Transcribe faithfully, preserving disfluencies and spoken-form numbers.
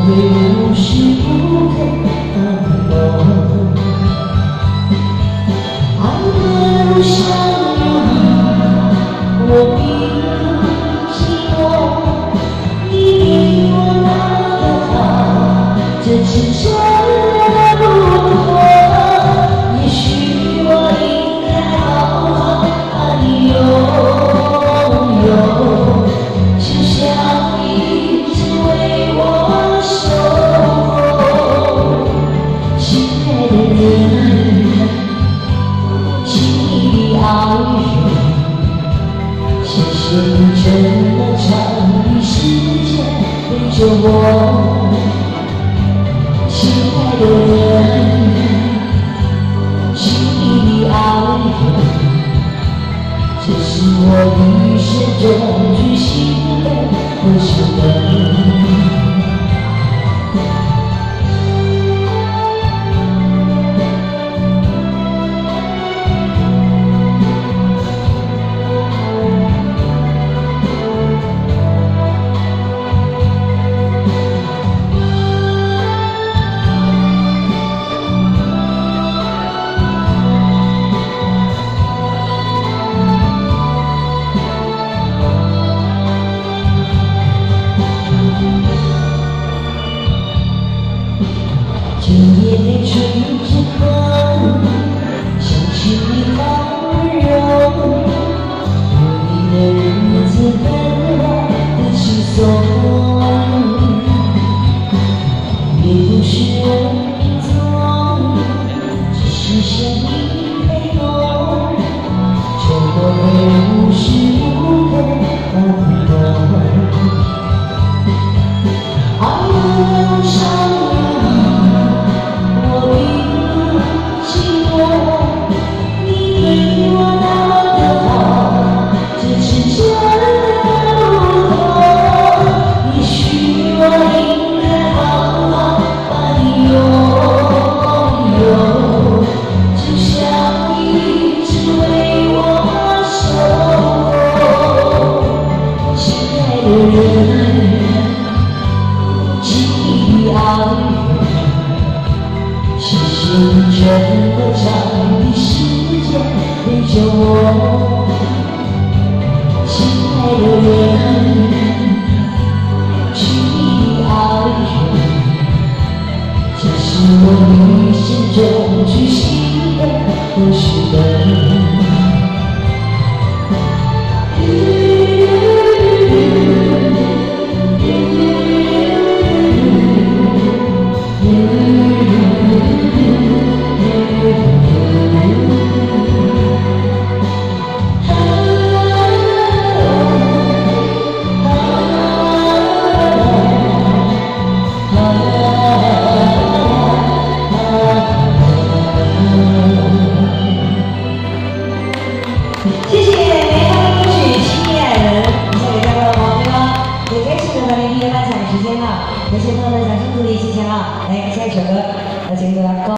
会无时无刻感动。爱的路上有你，我并不寂寞。你比我来得好，这是真的不同。也许我应该好好把你拥有，就像一直为我守候。亲爱的人，亲密的爱人，谢谢你这么长的时间陪着我。亲爱的人，亲密的爱人，这是我一生中最幸的不舍的。今夜的春之风，想起你好温柔，有你的日子分外的轻松。也不是我命中，只是想你陪我，就我会无时无刻感动。爱的路上谢谢你这么长的时间陪着我，亲爱的人，亲密的爱人，这是我一生中最幸的不舍的。谢谢梅花的歌曲《亲密爱人》，送给大家的朋友们，也该是咱们音乐颁奖时间了，感谢朋友们的掌声鼓励，谢谢啊！来，下一首歌，有请大家高。